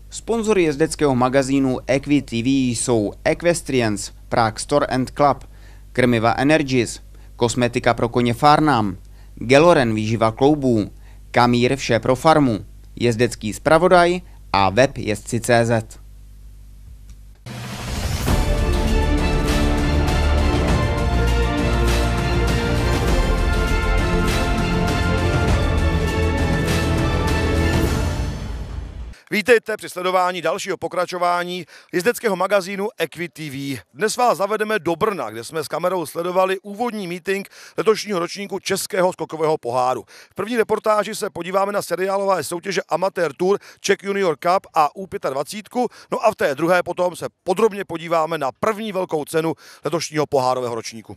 Sponzory jezdeckého magazínu EquiTV jsou Equestrians, Prague Store and Club, Krmiva Energies, Kosmetika pro koně Farnam, Geloren výživa kloubů, Kamír vše pro farmu, Jezdecký zpravodaj a web jezdci.cz. Vítejte při sledování dalšího pokračování jezdeckého magazínu EquiTV. Dnes vás zavedeme do Brna, kde jsme s kamerou sledovali úvodní meeting letošního ročníku Českého skokového poháru. V první reportáži se podíváme na seriálové soutěže Amateur Tour Czech Junior Cup a U25, no a v té druhé potom se podrobně podíváme na první velkou cenu letošního pohárového ročníku.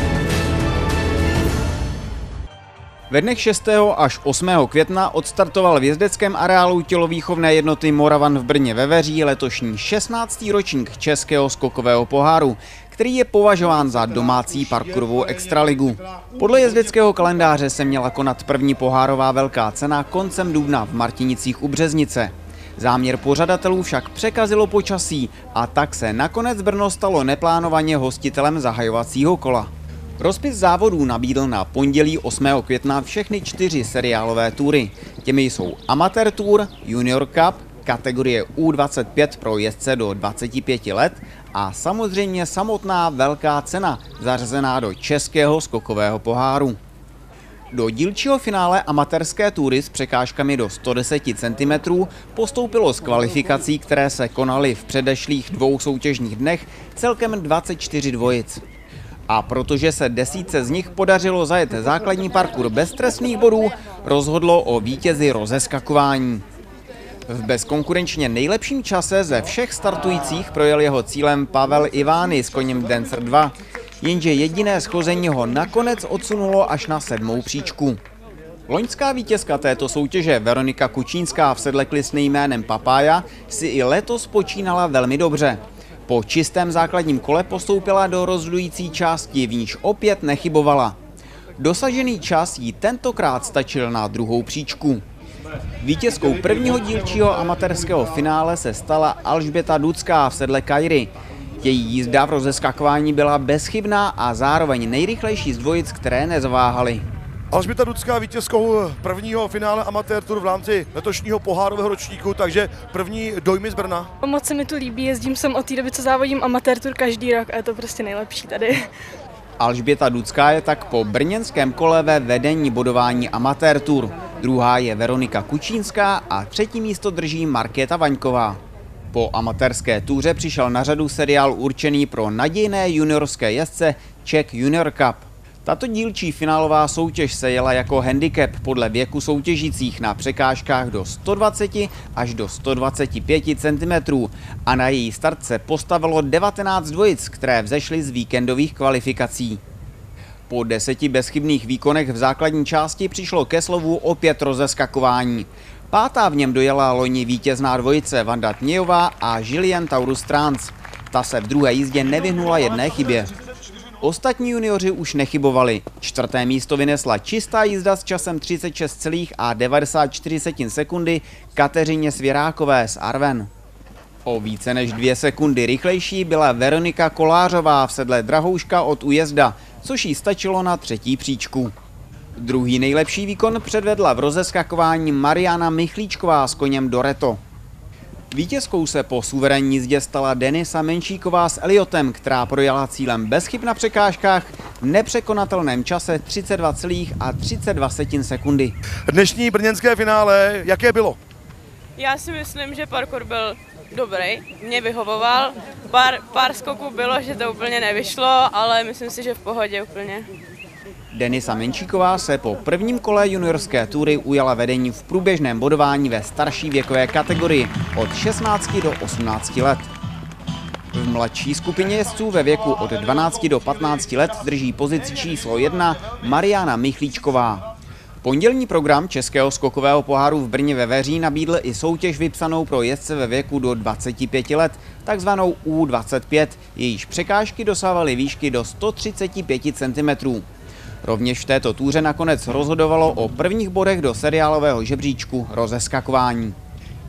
Ve dnech 6. až 8. května odstartoval v jezdeckém areálu tělovýchovné jednoty Moravan v Brně Veveří letošní 16. ročník Českého skokového poháru, který je považován za domácí parkourovou extraligu. Podle jezdeckého kalendáře se měla konat první pohárová velká cena koncem dubna v Martinicích u Březnice. Záměr pořadatelů však překazilo počasí a tak se nakonec Brno stalo neplánovaně hostitelem zahajovacího kola. Rozpis závodů nabídl na pondělí 8. května všechny 4 seriálové tury. Těmi jsou Amateur Tour, Junior Cup, kategorie U25 pro jezdce do 25 let a samozřejmě samotná velká cena, zařazená do Českého skokového poháru. Do dílčího finále amatérské tury s překážkami do 110 cm postoupilo z kvalifikací, které se konaly v předešlých 2 soutěžních dnech, celkem 24 dvojic. A protože se desítce z nich podařilo zajet základní parkour bez trestných bodů, rozhodlo o vítězi rozeskakování. V bezkonkurenčně nejlepším čase ze všech startujících projel jeho cílem Pavel Ivány s koněm Dancer 2, jenže jediné schození ho nakonec odsunulo až na 7. příčku. Loňská vítězka této soutěže Veronika Kučínská v sedlekli s jménem Papája si i letos počínala velmi dobře. Po čistém základním kole postoupila do rozhodující části, v níž opět nechybovala. Dosažený čas jí tentokrát stačil na 2. příčku. Vítězkou prvního dílčího amatérského finále se stala Alžběta Ducká v sedle Kairy. Její jízda v rozeskakování byla bezchybná a zároveň nejrychlejší z dvojic, které nezaváhaly. Alžběta Ducká vítězkou prvního finále Amateur Tour v rámci letošního pohárového ročníku, takže první dojmy z Brna. Moc se mi tu líbí, jezdím sem od té doby, co závodím Amateur Tour každý rok a je to prostě nejlepší tady. Alžběta Ducká je tak po brněnském kole ve vedení bodování Amateur Tour. Druhá je Veronika Kučínská a 3. místo drží Markéta Vaňková. Po amatérské túře přišel na řadu seriál určený pro nadějné juniorské jezdce Czech Junior Cup. Tato dílčí finálová soutěž se jela jako handicap podle věku soutěžících na překážkách do 120 až do 125 cm a na její start se postavilo 19 dvojic, které vzešly z víkendových kvalifikací. Po 10 bezchybných výkonech v základní části přišlo ke slovu opět rozeskakování. 5. v něm dojela loni vítězná dvojice Vanda Tnějová a Julien Taurus Trans. Ta se v druhé jízdě nevyhnula jedné chybě. Ostatní junioři už nechybovali. 4. místo vynesla čistá jízda s časem 36,94 sekundy Kateřině Svěrákové z Arven. O více než 2 sekundy rychlejší byla Veronika Kolářová v sedle Drahouška od Ujezda, což jí stačilo na 3. příčku. Druhý nejlepší výkon předvedla v rozeskakování Mariana Michlíčková s koněm Doreto. Vítězkou se po suverénní jízdě stala Denisa Menšíková s Eliotem, která projela cílem bez chyb na překážkách v nepřekonatelném čase 32,32 sekundy. Dnešní brněnské finále, jaké bylo? Já si myslím, že parkour byl dobrý, mě vyhovoval. Pár skoků bylo, že to úplně nevyšlo, ale myslím si, že v pohodě úplně. Denisa Menšíková se po prvním kole juniorské tury ujala vedení v průběžném bodování ve starší věkové kategorii od 16 do 18 let. V mladší skupině jezdců ve věku od 12 do 15 let drží pozici číslo 1 Mariana Michlíčková. Pondělní program Českého skokového poháru v Brně Veveří nabídl i soutěž vypsanou pro jezdce ve věku do 25 let, takzvanou U25, jejíž překážky dosávaly výšky do 135 cm. Rovněž v této túře nakonec rozhodovalo o prvních bodech do seriálového žebříčku rozeskakování.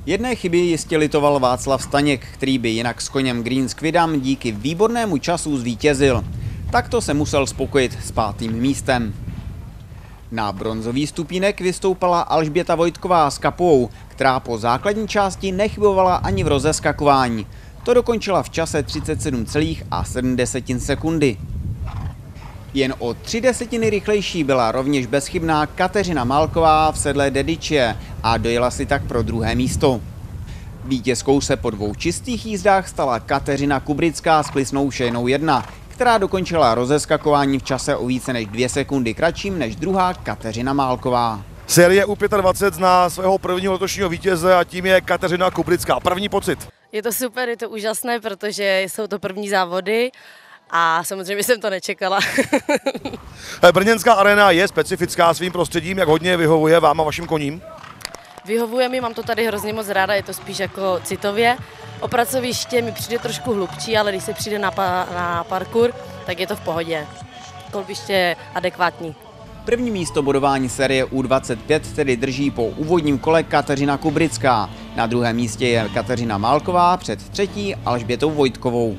Jedné chyby jistě litoval Václav Staněk, který by jinak s koněm Green Squidam díky výbornému času zvítězil. Takto se musel spokojit s 5. místem. Na bronzový stupínek vystoupala Alžběta Vojtková s Capuou, která po základní části nechybovala ani v rozeskakování. To dokončila v čase 37,7 sekundy. Jen o 3 desetiny rychlejší byla rovněž bezchybná Kateřina Málková v sedle Dediče a dojela si tak pro 2. místo. Vítězkou se po 2 čistých jízdách stala Kateřina Kubrická s klisnou šejnou 1, která dokončila rozeskakování v čase o více než 2 sekundy kratším než druhá Kateřina Málková. Série U25 zná svého prvního letošního vítěze a tím je Kateřina Kubrická. První pocit? Je to super, je to úžasné, protože jsou to první závody a samozřejmě jsem to nečekala. Brněnská arena je specifická svým prostředím, jak hodně vyhovuje vám a vašim koním? Vyhovuje mi, mám to tady hrozně moc ráda, je to spíš jako citově. O pracoviště mi přijde trošku hlubčí, ale když se přijde na parkour, tak je to v pohodě. Kolbiště je adekvátní. První místo bodování série U25 tedy drží po úvodním kole Kateřina Kubrická. Na 2. místě je Kateřina Málková před 3. Alžbětou Vojtkovou.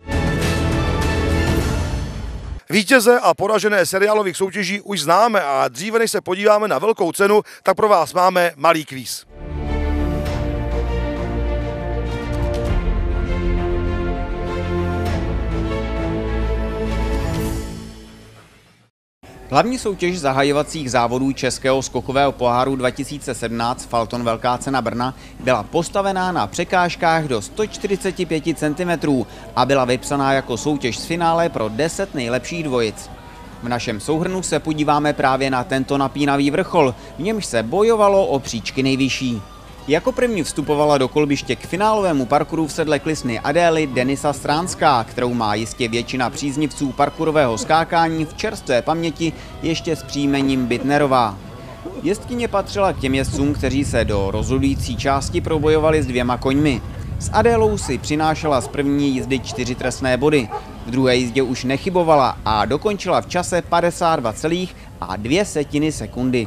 Vítěze a poražené seriálových soutěží už známe a dříve než se podíváme na velkou cenu, tak pro vás máme malý kvíz. Hlavní soutěž zahajovacích závodů Českého skokového poháru 2017 Falton Velká cena Brna byla postavená na překážkách do 145 cm a byla vypsaná jako soutěž z finále pro 10 nejlepších dvojic. V našem souhrnu se podíváme právě na tento napínavý vrchol, v němž se bojovalo o příčky nejvyšší. Jako první vstupovala do kolbiště k finálovému parkouru v sedle klisny Adély Denisa Stránská, kterou má jistě většina příznivců parkourového skákání v čerstvé paměti ještě s příjmením Bittnerová. Jezdkyně patřila k těm jezdcům, kteří se do rozhodující části probojovali s 2 koňmi. S Adélou si přinášela z první jízdy 4 trestné body. V druhé jízdě už nechybovala a dokončila v čase 52,2 sekundy.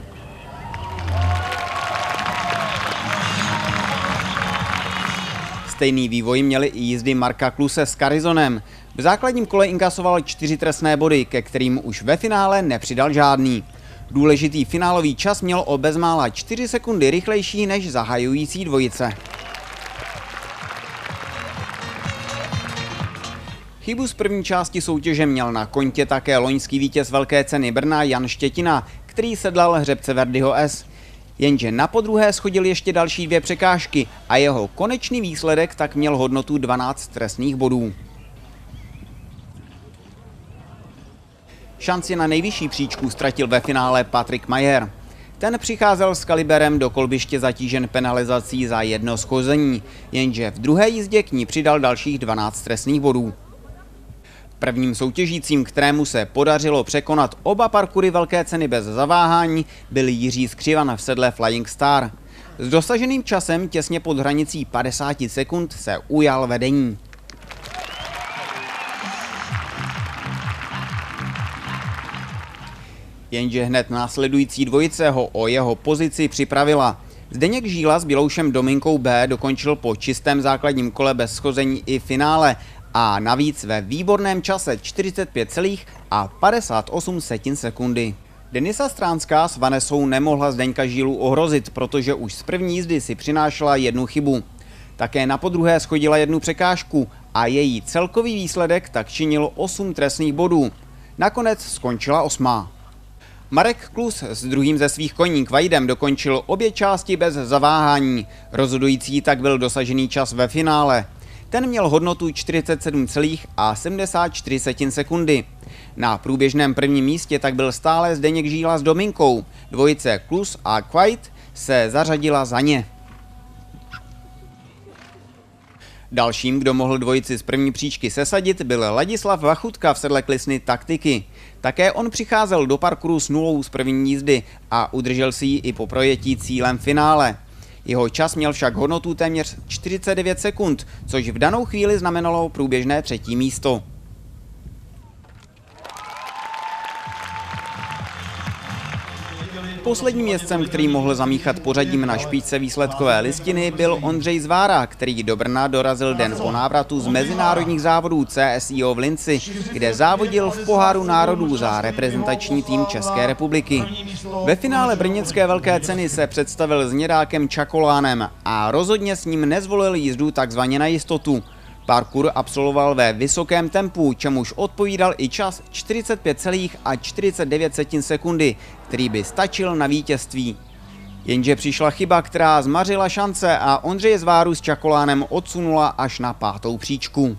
Stejný vývoj měly i jízdy Marka Kluse s Carizonem. V základním kole inkasoval 4 trestné body, ke kterým už ve finále nepřidal žádný. Důležitý finálový čas měl o bezmála 4 sekundy rychlejší než zahajující dvojice. Chybu z první části soutěže měl na kontě také loňský vítěz Velké ceny Brna Jan Štětina, který sedlal hřebce Verdiho S. Jenže na podruhé shodil ještě další 2 překážky a jeho konečný výsledek tak měl hodnotu 12 trestných bodů. Šanci na nejvyšší příčku ztratil ve finále Patrik Majer. Ten přicházel s kaliberem do kolbiště zatížen penalizací za 1 schození, jenže v druhé jízdě k ní přidal dalších 12 trestných bodů. Prvním soutěžícím, kterému se podařilo překonat oba parkoury Velké ceny bez zaváhání, byl Jiří Skřivan v sedle Flying Star. S dosaženým časem těsně pod hranicí 50 sekund se ujal vedení. Jenže hned následující dvojice ho o jeho pozici připravila. Zdeněk Žíla s Běloušem Dominkou B dokončil po čistém základním kole bez schození i finále a navíc ve výborném čase 45,58 sekundy. Denisa Stránská s Vanesou nemohla Zdeňka Žílu ohrozit, protože už z první jízdy si přinášela 1 chybu. Také na podruhé shodila 1 překážku a její celkový výsledek tak činil 8 trestných bodů. Nakonec skončila 8. Marek Klus s druhým ze svých koní Kvajdem dokončil obě části bez zaváhání. Rozhodující tak byl dosažený čas ve finále. Ten měl hodnotu 47,74 sekundy. Na průběžném prvním místě tak byl stále Zdeněk Žíla s Dominkou. Dvojice Klus a Kvajd se zařadila za ně. Dalším, kdo mohl dvojici z první příčky sesadit, byl Ladislav Vachutka v sedle klisny Taktiky. Také on přicházel do parkouru s 0 z první jízdy a udržel si ji i po projetí cílem finále. Jeho čas měl však hodnotu téměř 49 sekund, což v danou chvíli znamenalo průběžné 3. místo. Posledním jezdcem, který mohl zamíchat pořadím na špičce výsledkové listiny, byl Ondřej Zvára, který do Brna dorazil den po návratu z mezinárodních závodů CSIO v Linci, kde závodil v Poháru národů za reprezentační tým České republiky. Ve finále brněnské velké ceny se představil s Nědákem Čakolánem a rozhodně s ním nezvolil jízdu takzvaně na jistotu. Parkour absolvoval ve vysokém tempu, čemuž odpovídal i čas 45,49 sekundy, který by stačil na vítězství. Jenže přišla chyba, která zmařila šance a Ondřeje Zváru s Čakolánem odsunula až na 5. příčku.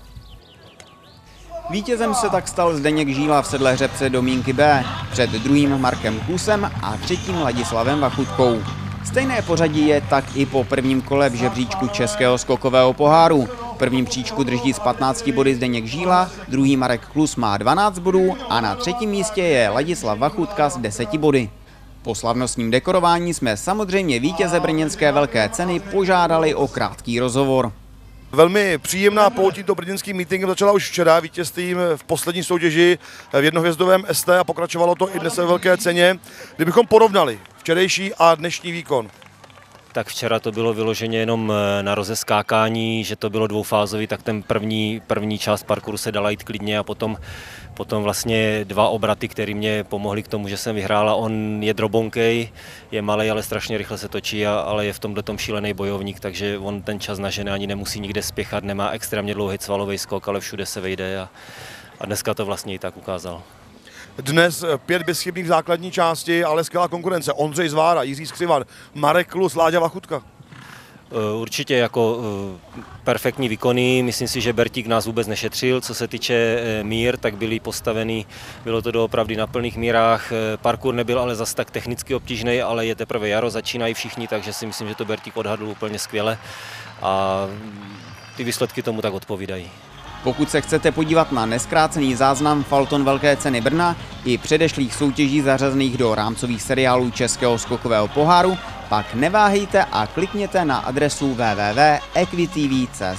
Vítězem se tak stal Zdeněk Žíla v sedle hřebce Domínky B, před druhým Markem Klusem a třetím Ladislavem Vachutkou. Stejné pořadí je tak i po prvním kole v žebříčku Českého skokového poháru. V prvním příčku drží s 15 body Zdeněk Žíla, druhý Marek Klus má 12 bodů a na třetím místě je Ladislav Vachutka s 10 body. Po slavnostním dekorování jsme samozřejmě vítěze brněnské velké ceny požádali o krátký rozhovor. Velmi příjemná pouť tímto brněnským meetingem začala už včera vítězstvím v poslední soutěži v jednohvězdovém ST a pokračovalo to i dnes ve velké ceně. Kdybychom porovnali včerejší a dnešní výkon. Tak včera to bylo vyloženě jenom na rozeskákání, že to bylo dvoufázový, tak ten první část parkouru se dala jít klidně a potom vlastně 2 obraty, které mě pomohly k tomu, že jsem vyhrál. On je drobonkej, je malej, ale strašně rychle se točí, ale je v tomhletom šílený bojovník, takže on ten čas na ženy ani nemusí nikde spěchat, nemá extrémně dlouhý cvalový skok, ale všude se vejde a dneska to vlastně i tak ukázal. Dnes 5 bezchybných v základní části, ale skvělá konkurence. Ondřej Zvára, Jiří Skřivan, Marek Klus, Láďa Vachutka. Určitě jako perfektní výkony, myslím si, že Bertík nás vůbec nešetřil, co se týče mír, tak byly postavený, bylo to doopravdy na plných mírách, parkour nebyl ale zas tak technicky obtížný, ale je teprve jaro, začínají všichni, takže si myslím, že to Bertík odhadl úplně skvěle a ty výsledky tomu tak odpovídají. Pokud se chcete podívat na neskrácený záznam Falton Velké ceny Brna i předešlých soutěží zařazených do rámcových seriálů Českého skokového poháru, pak neváhejte a klikněte na adresu www.equitv.cz.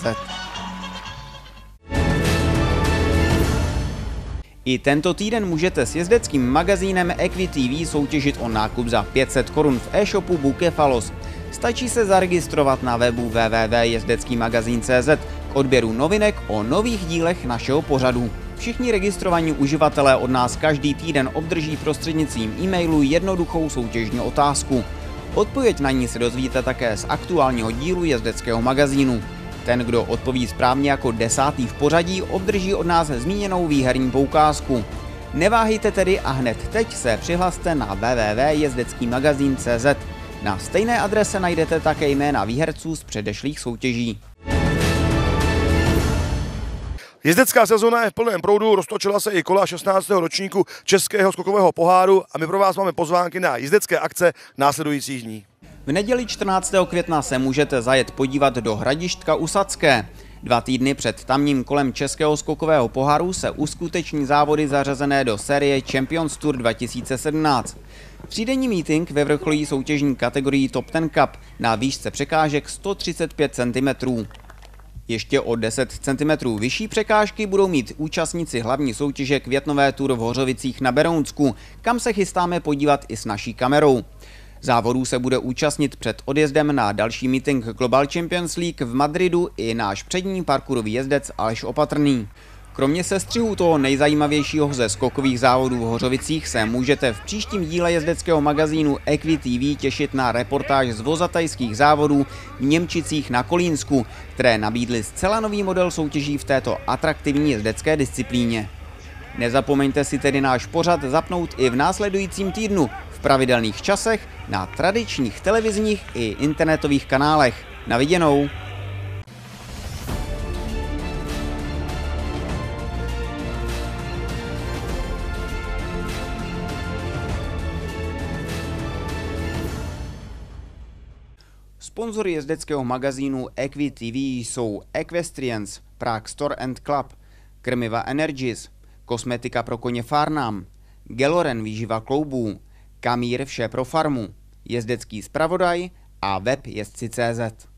I tento týden můžete s jezdeckým magazínem EquiTV soutěžit o nákup za 500 korun v e-shopu Bukefalos. Stačí se zaregistrovat na webu www.jezdeckýmagazín.cz k odběru novinek o nových dílech našeho pořadu. Všichni registrovaní uživatelé od nás každý týden obdrží prostřednictvím e-mailu jednoduchou soutěžní otázku. Odpověď na ní se dozvíte také z aktuálního dílu jezdeckého magazínu. Ten, kdo odpoví správně jako 10. v pořadí, obdrží od nás zmíněnou výherní poukázku. Neváhejte tedy a hned teď se přihlaste na www.jezdeckýmagazín.cz. Na stejné adrese najdete také jména výherců z předešlých soutěží. Jezdecká sezona je v plném proudu, roztočila se i kola 16. ročníku Českého skokového poháru a my pro vás máme pozvánky na jezdecké akce následujících dní. V neděli 14. května se můžete zajet podívat do Hradišťka u Sadské. 2 týdny před tamním kolem Českého skokového poháru se uskuteční závody zařazené do série Champions Tour 2017. Třídenní meeting vyvrcholí soutěžní kategorii Top Ten Cup na výšce překážek 135 cm. Ještě o 10 cm vyšší překážky budou mít účastníci hlavní soutěže Květnové Tour v Hořovicích na Berounsku, kam se chystáme podívat i s naší kamerou. Závodů se bude účastnit před odjezdem na další meeting Global Champions League v Madridu i náš přední parkourový jezdec Aleš Opatrný. Kromě sestřihů toho nejzajímavějšího ze skokových závodů v Hořovicích se můžete v příštím díle jezdeckého magazínu EquiTV těšit na reportáž z vozatajských závodů v Němčicích na Kolínsku, které nabídly zcela nový model soutěží v této atraktivní jezdecké disciplíně. Nezapomeňte si tedy náš pořad zapnout i v následujícím týdnu v pravidelných časech na tradičních televizních i internetových kanálech. Na viděnou! Sponzory jezdeckého magazínu EquiTV jsou Equestrians, Prague Store and Club, Krmiva Energies, Kosmetika pro koně Farnam, Geloren výživa kloubů, Kamír vše pro farmu, Jezdecký zpravodaj a web jezdci.cz.